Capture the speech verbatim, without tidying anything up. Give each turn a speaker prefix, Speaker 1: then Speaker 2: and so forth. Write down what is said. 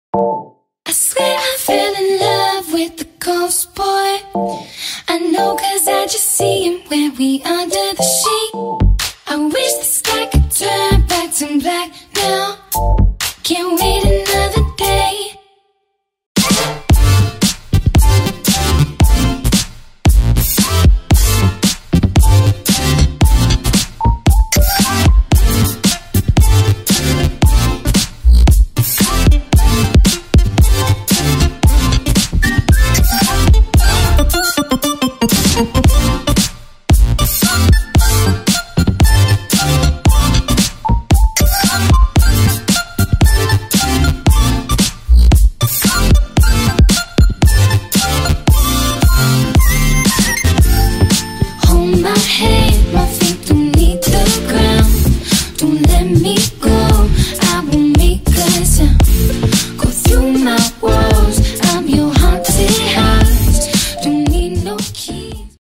Speaker 1: I swear I fell in love with the ghost boy. I know cause I just see him when we under the sheet. I wish the sky could turn back to black now. Can't wait another day. Go through my world.